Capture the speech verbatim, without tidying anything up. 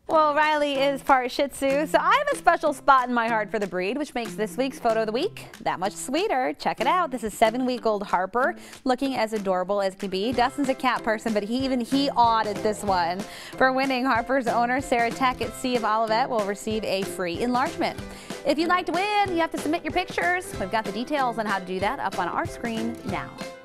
Well, Riley is part Shih Tzu, so I have a special spot in my heart for the breed, which makes this week's photo of the week that much sweeter. Check it out. This is seven-week-old Harper, looking as adorable as can be. Dustin's a cat person, but he even he awed at this one. For winning, Harper's owner, Sarah Tackett C of Olivet, will receive a free enlargement. If you'd like to win, you have to submit your pictures. We've got the details on how to do that up on our screen now.